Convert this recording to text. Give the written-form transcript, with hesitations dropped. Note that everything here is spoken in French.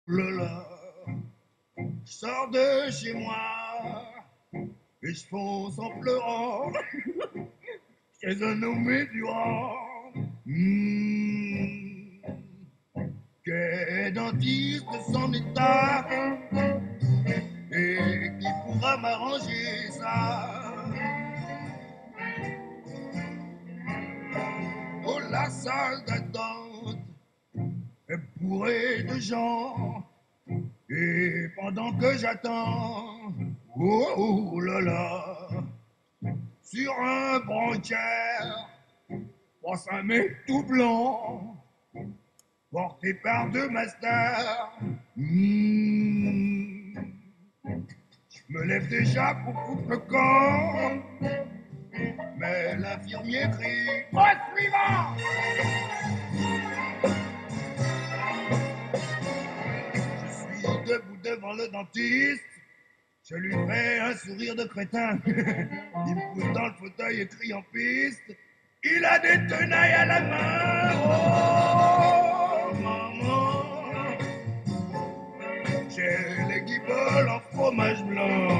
Lola, je sors de chez moi et je fonce en pleurant chez un nommé Durand. Quel dentiste de son état et qui pourra m'arranger ça. Oh, la salle d'attente est bourrée de gens. Et pendant que j'attends, oh, oh là là, sur un branquière, passe un mec tout blanc, porté par deux masters. Je me lève déjà pour foutre le camp, mais l'infirmier crie au suivant. Je suis debout devant le dentiste. Je lui fais un sourire de crétin. Il me pousse dans le fauteuil et crie en piste. Il a des tenailles à la main. Oh, maman. J'ai les guiboles en fromage blanc.